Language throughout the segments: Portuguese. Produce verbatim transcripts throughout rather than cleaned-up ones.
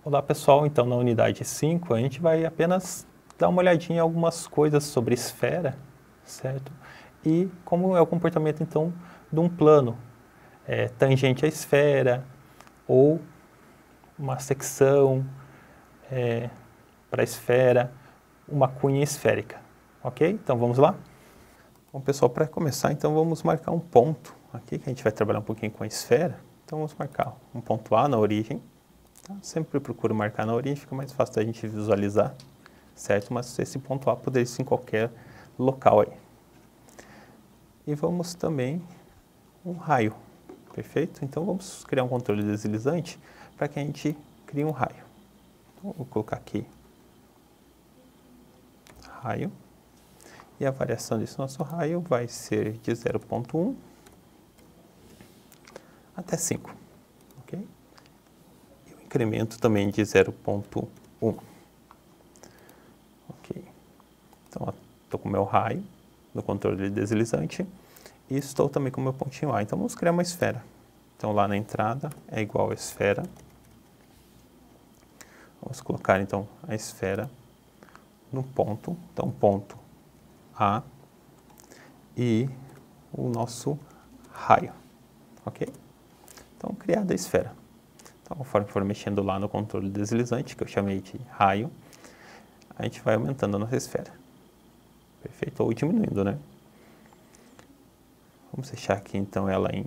Olá pessoal, então na unidade cinco a gente vai apenas dar uma olhadinha em algumas coisas sobre esfera, certo? E como é o comportamento então de um plano é, tangente à esfera ou uma secção é, para a esfera, uma cunha esférica, ok? Então vamos lá? Bom pessoal, para começar então vamos marcar um ponto aqui que a gente vai trabalhar um pouquinho com a esfera. Então vamos marcar um ponto A na origem. Tá? Sempre procuro marcar na origem, fica mais fácil da gente visualizar, certo? Mas esse ponto A poderia ser em qualquer local aí. E vamos também um raio, perfeito? Então vamos criar um controle deslizante para que a gente crie um raio. Então, vou colocar aqui raio. E a variação desse nosso raio vai ser de zero ponto um até cinco, ok? E o incremento também de zero ponto um. Ok. Então, estou com o meu raio no controle deslizante e estou também com o meu pontinho A. Então, vamos criar uma esfera. Então, lá na entrada é igual a esfera. Vamos colocar, então, a esfera no ponto. Então, ponto A e o nosso raio, ok? Então, criada a esfera. Então, conforme for mexendo lá no controle deslizante, que eu chamei de raio, a gente vai aumentando a nossa esfera. Perfeito? Ou diminuindo, né? Vamos deixar aqui, então, ela em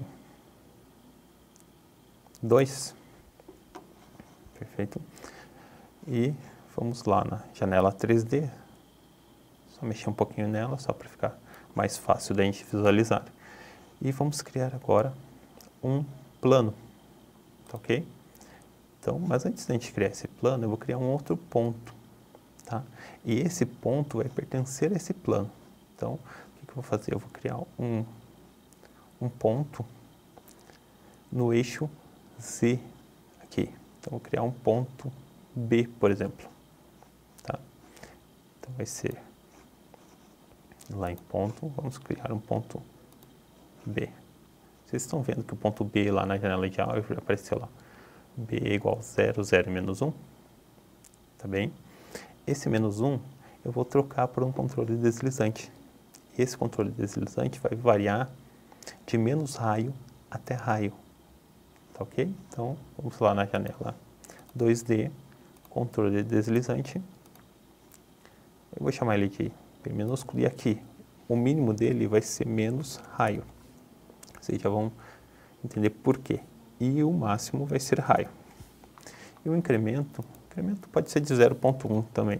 dois. Perfeito? E vamos lá na janela três D. Só mexer um pouquinho nela, só para ficar mais fácil da gente visualizar. E vamos criar agora um plano, tá ok? Então, mas antes da gente criar esse plano, eu vou criar um outro ponto, tá? E esse ponto vai pertencer a esse plano. Então, o que, que eu vou fazer? Eu vou criar um, um ponto no eixo Z aqui. Então, eu vou criar um ponto B, por exemplo, tá? Então, vai ser lá em ponto, vamos criar um ponto B. Vocês estão vendo que o ponto B lá na janela de álgebra apareceu lá. B é igual a zero, zero menos um. Tá bem? Esse menos um eu vou trocar por um controle deslizante. Esse controle deslizante vai variar de menos raio até raio. Tá ok? Então, vamos lá na janela dois D, controle deslizante. Eu vou chamar ele de B minúsculo e aqui o mínimo dele vai ser menos raio. Vocês já vão entender por quê. E o máximo vai ser raio. E o incremento, o incremento pode ser de zero ponto um também.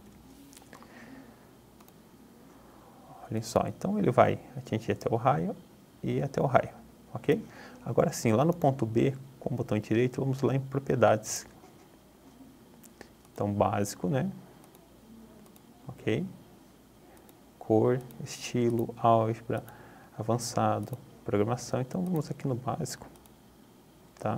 Olhem só, então ele vai atingir até o raio e até o raio, ok? Agora sim, lá no ponto B, com o botão direito, vamos lá em propriedades. Então, básico, né? Ok? Cor, estilo, álgebra, avançado, programação. Então, vamos aqui no básico, tá?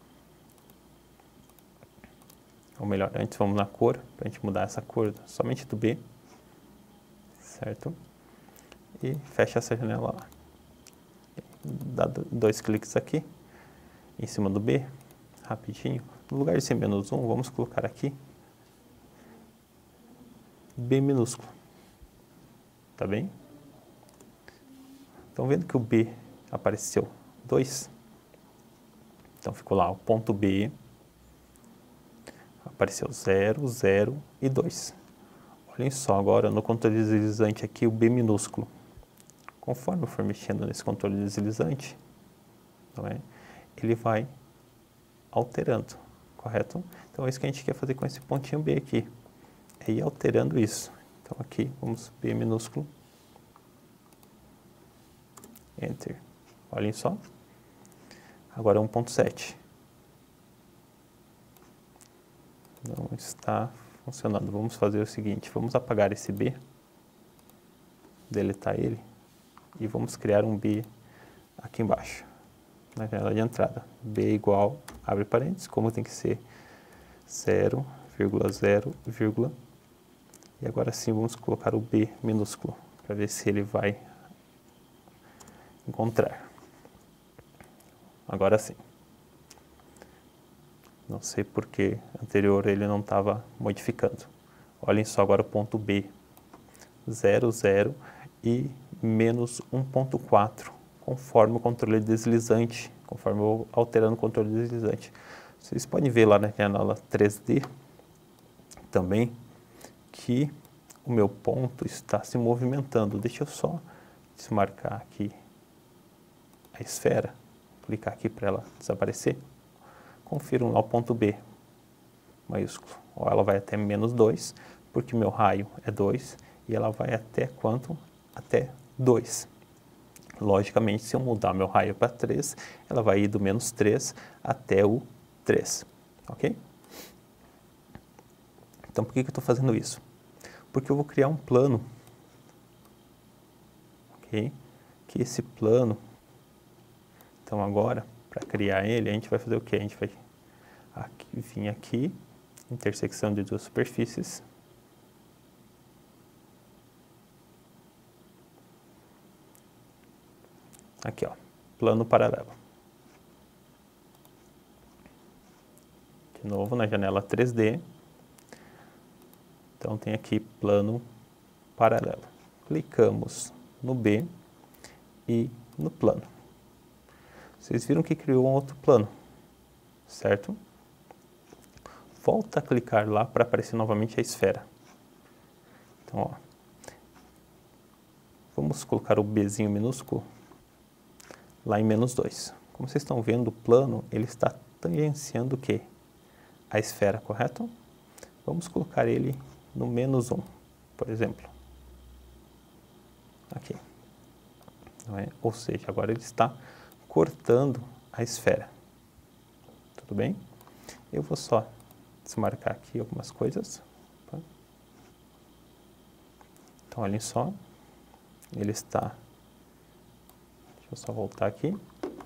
Ou melhor, antes vamos na cor, para a gente mudar essa cor somente do B, certo? E fecha essa janela lá. Dá dois cliques aqui, em cima do B, rapidinho. No lugar de ser menos um, vamos colocar aqui B minúsculo. Tá bem? Estão vendo que o B apareceu dois? Então ficou lá o ponto B, apareceu zero, zero e dois. Olhem só agora no controle deslizante aqui o B minúsculo. Conforme eu for mexendo nesse controle deslizante, não é? Ele vai alterando, correto? Então é isso que a gente quer fazer com esse pontinho B aqui, é ir alterando isso. Então aqui vamos B minúsculo, Enter. Olhem só. Agora um ponto sete. Não está funcionando. Vamos fazer o seguinte, vamos apagar esse B, deletar ele, e vamos criar um B aqui embaixo, na janela de entrada. B igual, abre parênteses, como tem que ser zero, vírgula, zero, vírgula. E agora sim vamos colocar o B minúsculo, para ver se ele vai encontrar. Agora sim. Não sei porque anterior ele não estava modificando. Olhem só agora o ponto B, zero, zero e menos um ponto quatro, conforme o controle deslizante, conforme eu vou alterando o controle deslizante. Vocês podem ver lá na janela três D também que o meu ponto está se movimentando. Deixa eu só desmarcar aqui a esfera, clicar aqui para ela desaparecer. Confiram lá o ponto B, maiúsculo. Ó, ela vai até menos dois, porque meu raio é dois, e ela vai até quanto? Até dois. Logicamente, se eu mudar meu raio para três, ela vai ir do menos três até o três, ok? Então, por que que eu estou fazendo isso? Porque eu vou criar um plano, ok? Que esse plano, então agora, para criar ele, a gente vai fazer o quê? A gente vai aqui, vir aqui, intersecção de duas superfícies. Aqui, ó, plano paralelo. De novo, na janela três D. Então, tem aqui plano paralelo. Clicamos no B e no plano. Vocês viram que criou um outro plano, certo? Volta a clicar lá para aparecer novamente a esfera. Então, ó, vamos colocar o Bzinho minúsculo lá em menos dois. Como vocês estão vendo, o plano ele está tangenciando o quê? A esfera, correto? Vamos colocar ele no menos um, por exemplo. Aqui. Não é? Ou seja, agora ele está cortando a esfera. Tudo bem? Eu vou só desmarcar aqui algumas coisas. Então, olhem só. Ele está... Deixa eu só voltar aqui.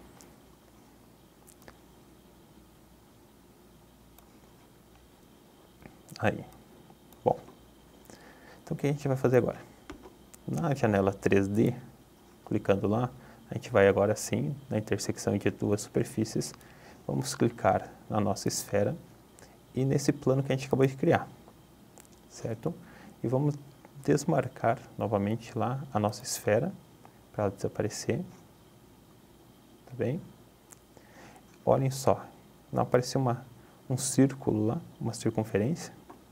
Aí. Bom. Então, o que a gente vai fazer agora? Na janela três D, clicando lá, a gente vai agora sim, na intersecção de duas superfícies, vamos clicar na nossa esfera e nesse plano que a gente acabou de criar, certo? E vamos desmarcar novamente lá a nossa esfera, para ela desaparecer, tá bem? Olhem só, não apareceu uma, um círculo lá, uma circunferência?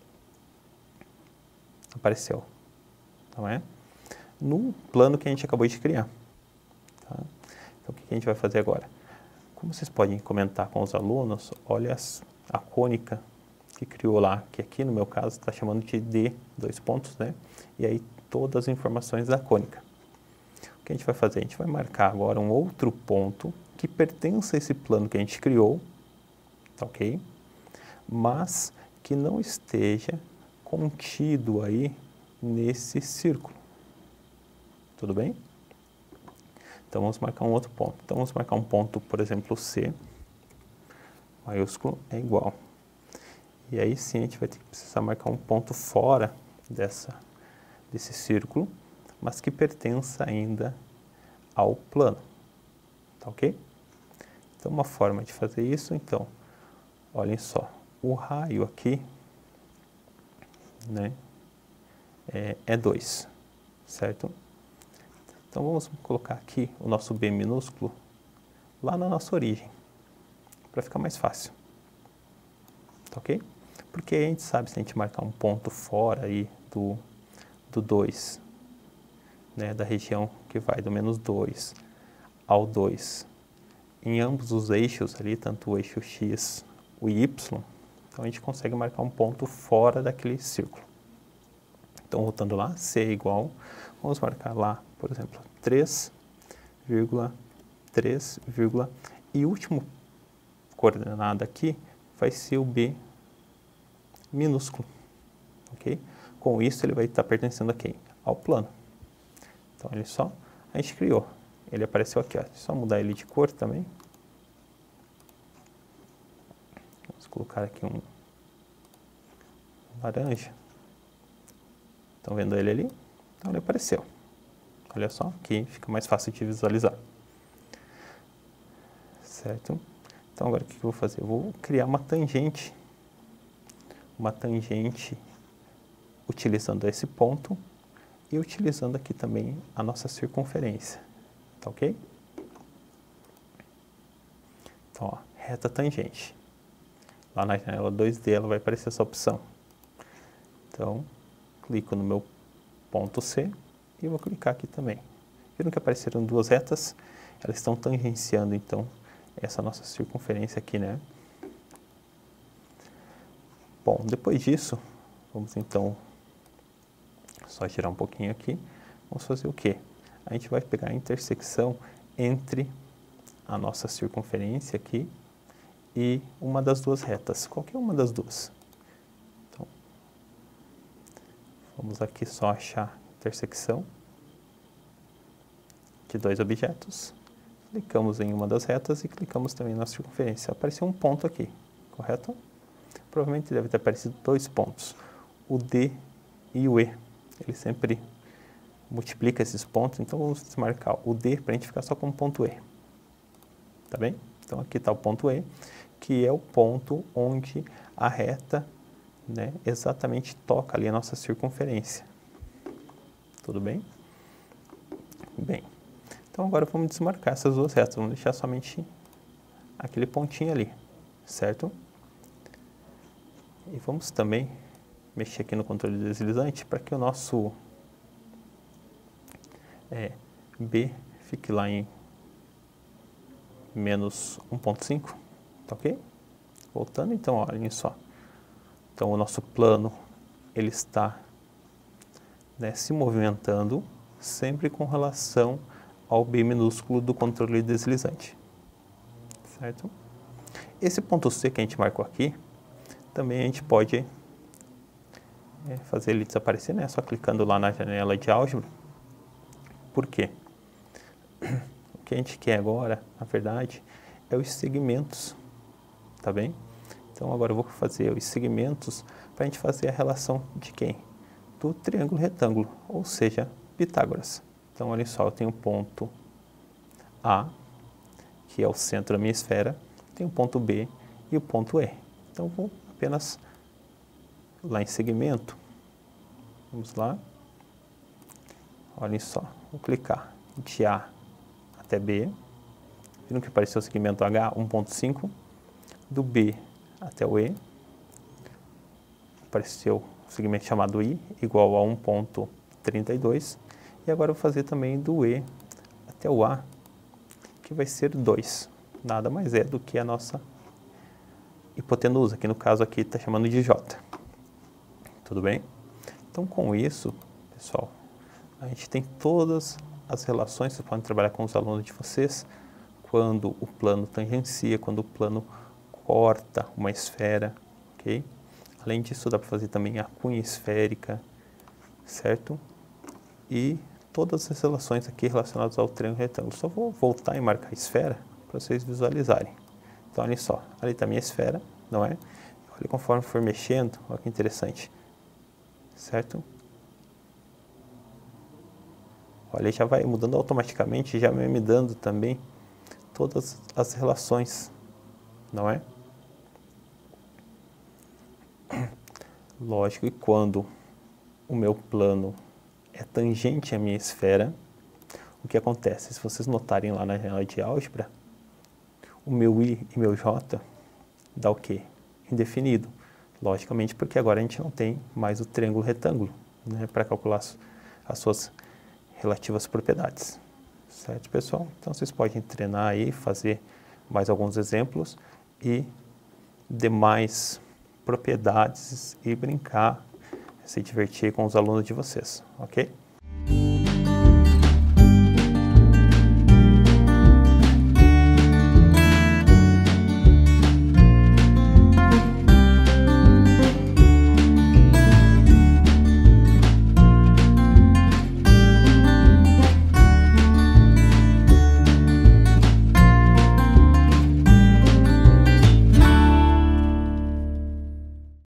Apareceu, não é? No plano que a gente acabou de criar. Tá? Então, o que a gente vai fazer agora? Como vocês podem comentar com os alunos, olha as, a cônica que criou lá, que aqui no meu caso está chamando de D, dois pontos, né? E aí todas as informações da cônica. O que a gente vai fazer? A gente vai marcar agora um outro ponto que pertence a esse plano que a gente criou, tá ok? Mas que não esteja contido aí nesse círculo. Tudo bem? Então, vamos marcar um outro ponto. Então, vamos marcar um ponto, por exemplo, C, maiúsculo, é igual. E aí sim, a gente vai ter que precisar marcar um ponto fora dessa, desse círculo, mas que pertença ainda ao plano. Tá ok? Então, uma forma de fazer isso, então, olhem só, o raio aqui, né, é dois, certo? Então, vamos colocar aqui o nosso B minúsculo lá na nossa origem, para ficar mais fácil. Tá ok? Porque a gente sabe, se a gente marcar um ponto fora aí do, do dois, né, da região que vai do menos dois ao dois, em ambos os eixos ali, tanto o eixo X, o Y, então a gente consegue marcar um ponto fora daquele círculo. Então, voltando lá, C é igual, vamos marcar lá, por exemplo, três vírgula três, e o último coordenada aqui vai ser o B minúsculo, ok? Com isso, ele vai estar pertencendo a quem? Ao plano. Então, olha só, a gente criou. Ele apareceu aqui, ó. É só mudar ele de cor também. Vamos colocar aqui um laranja. Estão vendo ele ali? Então, ele apareceu. Olha só, aqui fica mais fácil de visualizar. Certo? Então agora o que eu vou fazer? Eu vou criar uma tangente, uma tangente utilizando esse ponto e utilizando aqui também a nossa circunferência, tá ok? Então, ó, reta tangente. Lá na janela dois D ela vai aparecer essa opção. Então, clico no meu ponto C e vou clicar aqui também. Viram que apareceram duas retas? Elas estão tangenciando, então, essa nossa circunferência aqui, né? Bom, depois disso, vamos então só girar um pouquinho aqui. Vamos fazer o quê? A gente vai pegar a intersecção entre a nossa circunferência aqui e uma das duas retas, qualquer uma das duas. Então, vamos aqui só achar a intersecção de dois objetos. Clicamos em uma das retas e clicamos também na circunferência. Apareceu um ponto aqui, correto? Provavelmente deve ter aparecido dois pontos, o D e o E. Ele sempre multiplica esses pontos, então vamos desmarcar o D para a gente ficar só com o ponto E. Tá bem? Então aqui está o ponto E, que é o ponto onde a reta, né, exatamente toca ali a nossa circunferência. Tudo bem? Bem. Então agora vamos desmarcar essas duas retas, vamos deixar somente aquele pontinho ali, certo? E vamos também mexer aqui no controle deslizante para que o nosso é, B fique lá em menos um ponto cinco, tá ok? Voltando então, olhem só. Então o nosso plano, ele está, né, se movimentando sempre com relação ao B minúsculo do controle deslizante, certo? Esse ponto C que a gente marcou aqui, também a gente pode é, fazer ele desaparecer, né? Só clicando lá na janela de álgebra. Por quê? O que a gente quer agora, na verdade, é os segmentos, tá bem? Então agora eu vou fazer os segmentos para a gente fazer a relação de quem? Do triângulo retângulo, ou seja, Pitágoras. Então, olha só, eu tenho o ponto A, que é o centro da minha esfera, tenho o ponto B e o ponto E. Então, vou apenas lá em segmento, vamos lá, olhem só, vou clicar de A até B, viram que apareceu o segmento H, um ponto cinco, do B até o E, apareceu o segmento chamado I, igual a um ponto trinta e dois, e agora eu vou fazer também do E até o A, que vai ser dois. Nada mais é do que a nossa hipotenusa, que no caso aqui está chamando de J. Tudo bem? Então, com isso, pessoal, a gente tem todas as relações, vocês podem trabalhar com os alunos de vocês, quando o plano tangencia, quando o plano corta uma esfera, ok? Além disso, dá para fazer também a cunha esférica, certo? E todas as relações aqui relacionadas ao triângulo retângulo. Só vou voltar e marcar a esfera para vocês visualizarem. Então, olhem só, ali está a minha esfera, não é? Olha, conforme for mexendo, olha que interessante, certo? Olha, já vai mudando automaticamente, já vai me dando também todas as relações, não é? Lógico que quando o meu plano é tangente à minha esfera, o que acontece? Se vocês notarem lá na janela de álgebra, o meu I e meu J dá o quê? Indefinido. Logicamente, porque agora a gente não tem mais o triângulo retângulo, né, para calcular as suas relativas propriedades. Certo, pessoal? Então, vocês podem treinar aí, fazer mais alguns exemplos e demais propriedades e brincar, se divertir com os alunos de vocês, ok?